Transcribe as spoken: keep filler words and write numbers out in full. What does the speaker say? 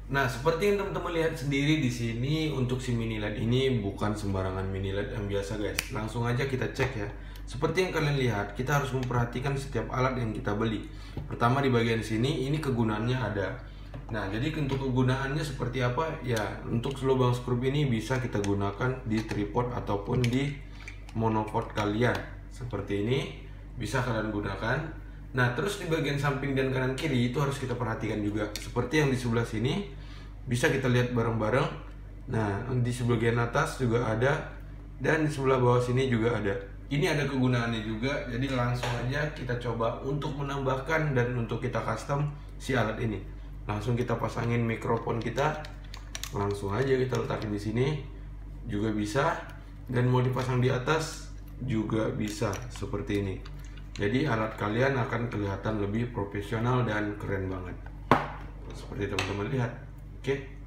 Nah, seperti yang teman-teman lihat sendiri di sini, untuk si mini L E D ini bukan sembarangan mini L E D yang biasa guys. Langsung aja kita cek ya. Seperti yang kalian lihat, kita harus memperhatikan setiap alat yang kita beli. Pertama di bagian sini, ini kegunaannya ada. Nah, jadi untuk kegunaannya seperti apa? Ya, untuk lubang skrup ini bisa kita gunakan di tripod ataupun di monopod kalian. Seperti ini, bisa kalian gunakan. Nah, terus di bagian samping dan kanan kiri itu harus kita perhatikan juga. Seperti yang di sebelah sini, bisa kita lihat bareng-bareng. Nah, di sebagian atas juga ada, dan di sebelah bawah sini juga ada. Ini ada kegunaannya juga, jadi langsung aja kita coba untuk menambahkan dan untuk kita custom si alat ini. Langsung kita pasangin mikrofon kita, langsung aja kita letakin di sini, juga bisa. Dan mau dipasang di atas juga bisa, seperti ini. Jadi alat kalian akan kelihatan lebih profesional dan keren banget, seperti teman-teman lihat. Oke.